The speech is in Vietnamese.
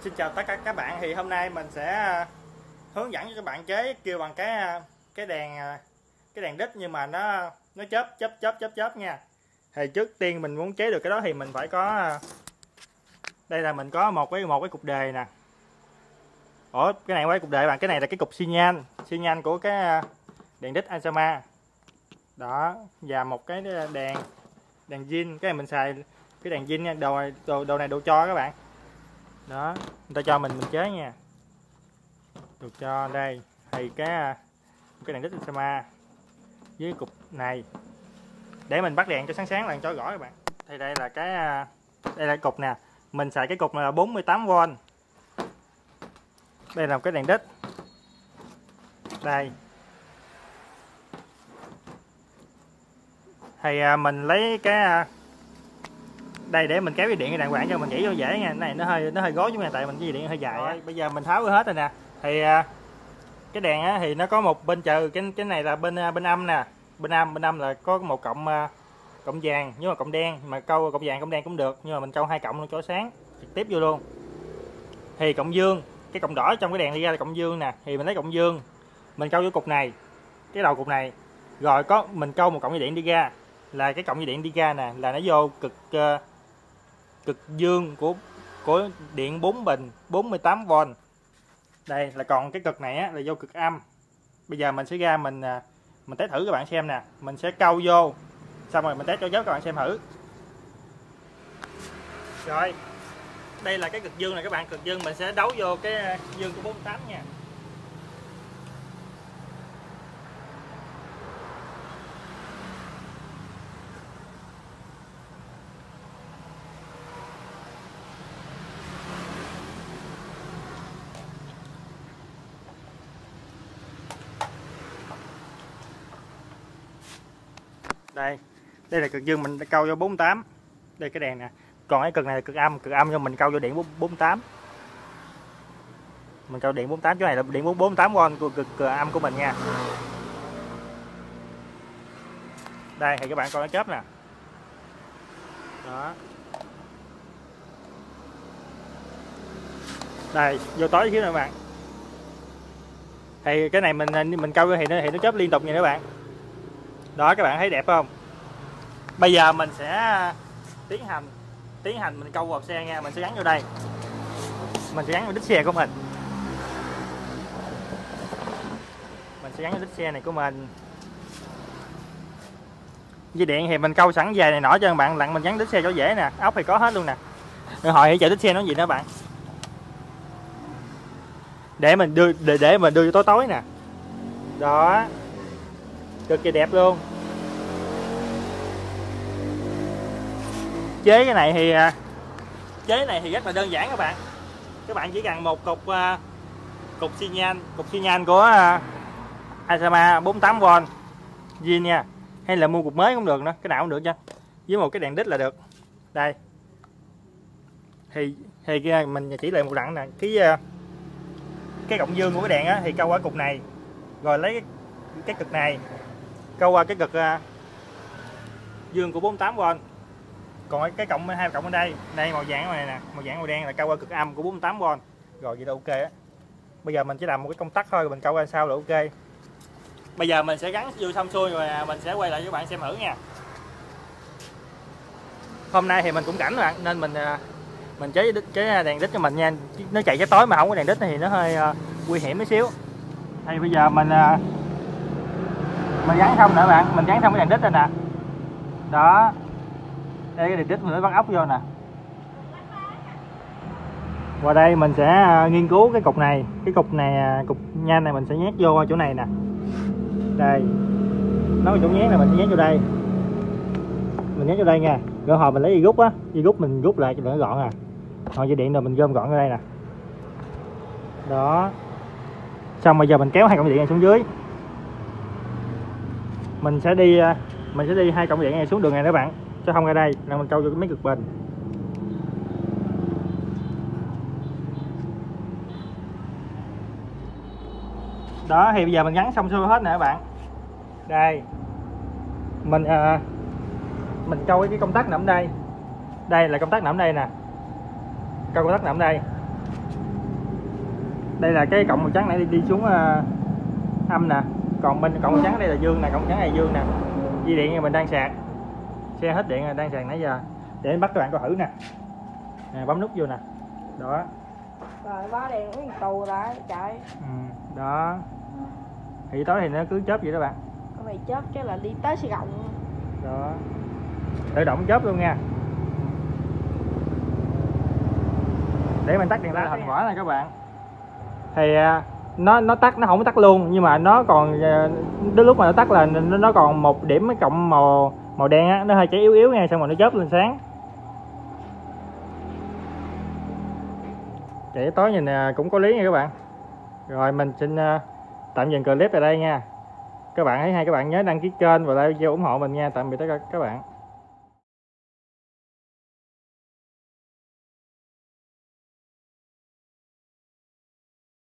Xin chào tất cả các bạn. Thì hôm nay mình sẽ hướng dẫn cho các bạn chế kêu bằng cái đèn đít, nhưng mà nó chớp nha. Thì trước tiên mình muốn chế được cái đó thì mình phải có, đây là mình có một cái cục đề nè. Ủa, cái này quay cục đề bạn, cái này là cái cục xi nhan của cái đèn đít Ansama đó, và một cái đèn zin. Cái này mình xài cái đèn zin nha, đồ này đồ cho các bạn đó, người ta cho mình chế nha, đồ cho. Đây thì cái đèn đít Ansama với cục này để mình bắt đèn cho sáng là cho rõ các bạn. Thì đây là đây là cục nè, mình xài cái cục này là 48V. Đây là một cái đèn đít, đây thì mình lấy cái đây để mình kéo dây điện cái đàng hoàng cho mình chỉ cho dễ nha. Này nó hơi gối chúng nha, tại mình dây điện hơi dài á. Bây giờ mình tháo hết rồi nè. Thì cái đèn á thì nó có một bên trừ, cái này là bên âm nè, bên âm là có một cộng vàng, nhưng mà cộng đen, mà câu cộng vàng cộng đen cũng được, nhưng mà mình câu 2 cộng luôn cho sáng trực tiếp vô luôn. Thì cộng dương, cái cộng đỏ trong cái đèn đi ra là cộng dương nè, thì mình lấy cộng dương mình câu vô cục này, cái đầu cục này, rồi có mình câu một cộng dây điện đi ra, là cái cộng dây điện đi ra nè là nó vô cực dương của điện 4 bình 48V. Đây là còn cái cực này á là vô cực âm. Bây giờ mình sẽ ra mình test thử các bạn xem nè. Mình sẽ câu vô, xong rồi mình test cho các bạn xem thử. Rồi đây là cái cực dương này các bạn. Cực dương mình sẽ đấu vô cái dương của 48 nha. Đây là cực dương mình câu vô 48. Đây cái đèn nè. Còn cái cực này là cực âm cho mình câu vô điện 48. Mình câu điện 48, chỗ này là điện 48V của cực âm của mình nha. Đây thì các bạn coi nó chớp nè. Đó. Đây, vô tối xíu nè các bạn. Thì cái này mình câu thì nó chớp liên tục nha các bạn. Đó, các bạn thấy đẹp không? Bây giờ mình sẽ tiến hành mình câu vào xe nha. Mình sẽ gắn vô đây, mình sẽ gắn vào đít xe của mình sẽ gắn vào đít xe này của mình. Dây điện thì mình câu sẵn về này nọ cho các bạn, lặn mình gắn đít xe cho dễ nè. Ốc thì có hết luôn nè. Rồi hỏi hãy chờ đít xe nó gì nữa bạn, để mình đưa cho tối nè. Đó, cực kỳ đẹp luôn. Chế cái này thì rất là đơn giản các bạn. Các bạn chỉ cần một cục xi nhan của Ansama 48V zin nha, hay là mua cục mới cũng được nữa, cái nào cũng được nha, với một cái đèn đít là được. Đây thì mình chỉ lại một đặng nè, cái cộng dương của cái đèn á thì câu qua cục này, rồi lấy cái cực này câu qua cái cực dương của 48V. Còn cái cộng 2 cộng ở đây màu vàng này nè, màu vàng màu đen là câu qua cực âm của 48V. Rồi vậy là ok á. Bây giờ mình chỉ làm một cái công tắc thôi, rồi mình câu ra sao là ok. Bây giờ mình sẽ gắn vô xong xuôi rồi mình sẽ quay lại cho các bạn xem thử nha. Hôm nay thì mình cũng rảnh bạn, nên mình chế đèn đít cho mình nha. Nó chạy cái tối mà không có đèn đít thì nó hơi nguy hiểm một xíu. Thì bây giờ mình gắn xong nữa bạn, mình gắn xong cái đèn đít rồi nè. Đó. Đây cái đèn đít mình mới bắt ốc vô nè. Qua đây mình sẽ nghiên cứu cái cục này. Cái cục này, cục nhan này mình sẽ nhét vô chỗ này nè. Đây. Nó có chỗ nhét này mình sẽ nhét vô đây. Mình nhét vô đây nha. Rồi hồi mình lấy dây rút á, dây rút mình rút lại cho đỡ gọn à. Còn dây điện rồi mình gom gọn ở đây nè. Đó. Xong bây giờ mình kéo 2 cọng điện này xuống dưới. Mình sẽ đi 2 cọng điện này xuống đường này các bạn, cho không ra đây là mình câu vô cái mấy cực bình. Đó thì bây giờ mình gắn xong xuôi hết nè các bạn. Đây mình câu cái công tắc nằm đây. Đây là công tắc nằm đây nè, câu công tắc nằm đây. đây là cái cộng màu trắng này đi xuống âm nè, còn bên cộng màu trắng đây là dương nè, cộng màu trắng này dương nè. Dây điện mình đang sạc, xe hết điện rồi, đang sạc nãy giờ để bắt các bạn coi thử nè. Nè, bấm nút vô nè, đó rồi bó đèn uống tù lại chạy. Đó thì tối thì nó cứ chớp vậy đó bạn. Con này chớp cái là đi tới Sài Gòn đó, tự động chớp luôn nha. Để mình tắt đèn la thành quả này các bạn, thì nó tắt, nó không có tắt luôn, nhưng mà nó còn đến lúc mà nó tắt là nó còn một điểm cái cộng màu đen á, nó hơi cháy yếu yếu nha, xong rồi nó chớp lên sáng. Chạy tối nhìn cũng có lý nha các bạn. Rồi mình xin tạm dừng clip tại đây nha. Các bạn thấy hay các bạn nhớ đăng ký kênh và like video ủng hộ mình nha. Tạm biệt tất cả các bạn.